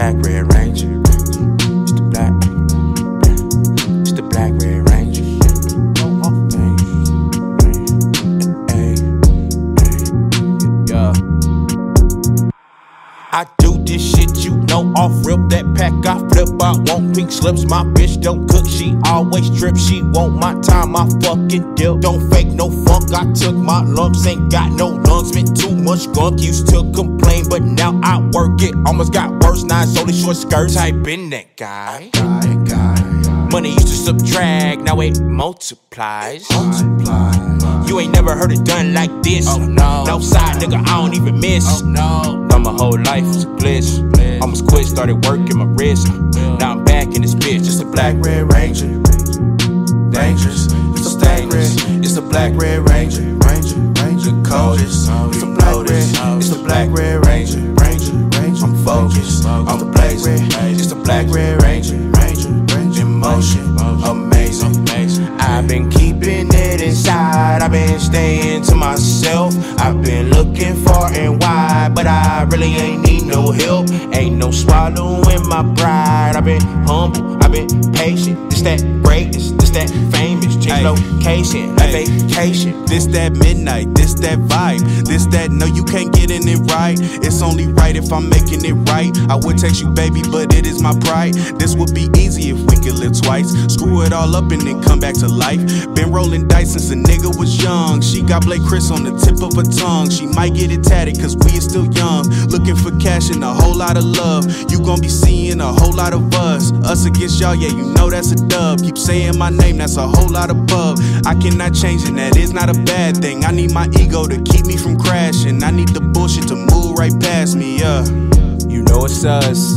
black Red Ranger. It's the black. It's the black Red Ranger. I do this shit, you know, off rip. That pack I flip, I want pink slips. My bitch don't cook, she always trip. She want my time, I fucking dip. Don't fake no funk, I took my lumps. Ain't got no lungs, been too much gunk. Used to complain, but now I work it. Almost got worse, now it's only short skirts. Type in that guy. Money used to subtract, now it multiplies. You ain't never heard it done like this. Oh no. Outside, nigga, I don't even miss. Oh no. Now my whole life was a bliss. Almost quit, started working my wrist. Now I'm back in this bitch. It's the black Red Ranger. Dangerous. It's the black red. It's the black Red Ranger. Ranger. Coldest. It's the black red. It's the black Red Ranger. I'm focused on the blaze. It's the black Red Ranger. In motion. Amazing. I've been keeping it inside. I've been staying to myself. I've been looking far and wide, but I really ain't need no help. Ain't no swallowing my pride. I've been humble, I've been patient. This that greatness, this that famous. Change location, like vacation. This that midnight, this that vibe. This that no, you can't get in it right. It's only right if I'm making it right. I would text you, baby, but it is my pride. This would be easy if we could live twice. Screw it all up and then come back to life. Been rolling dice since a nigga was young. She got Blake Chris on the tip of her tongue. She might get it tatted cause we are still young. Looking for cash and a whole lot of love. You gon' be seeing a whole lot of us. Us against y'all, yeah, you know that's a dub. Keep saying my name, that's a whole lot of bug. I cannot change it, that is not a bad thing. I need my ego to keep me from crashing. I need the bullshit to move right past me, yeah. You know it's us.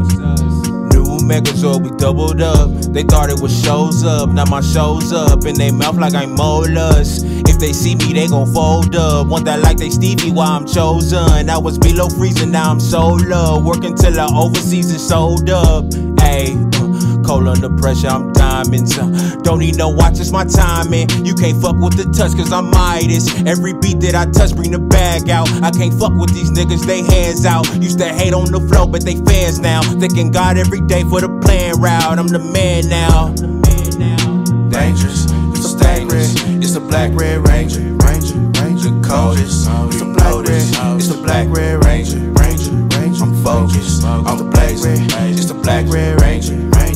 Megazord, we doubled up. They thought it was shows up, now my show's up in they mouth like I'm molars. If they see me, they gon' fold up. Want that like they Stevie while I'm chosen. I was below freezing, now I'm solar. Working till the overseas is sold up. Ayy, cold under pressure, I'm diamonds. Don't need no watch, it's my timing. You can't fuck with the touch cause I'm Midas. Every beat that I touch, bring the bag out. I can't fuck with these niggas, they hands out. Used to hate on the flow, but they fans now. Thanking God every day for the plan route. I'm the man now. Dangerous, it's the black red. It's the black Red Ranger. The coldest, it's the black red. It's the black Red Ranger. I'm focused on the blaze. It's the black Red Ranger.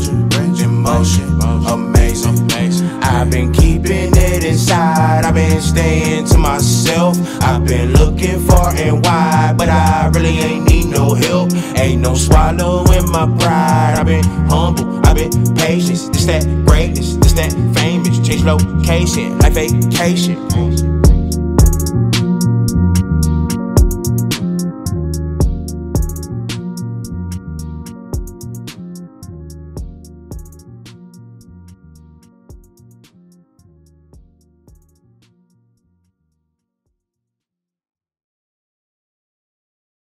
In motion, amazing. I've been keeping it inside. I've been staying to myself. I've been looking far and wide, but I really ain't need no help. Ain't no swallowing my pride. I've been humble, I've been patient. This that greatness, this that famous. Change location, like vacation.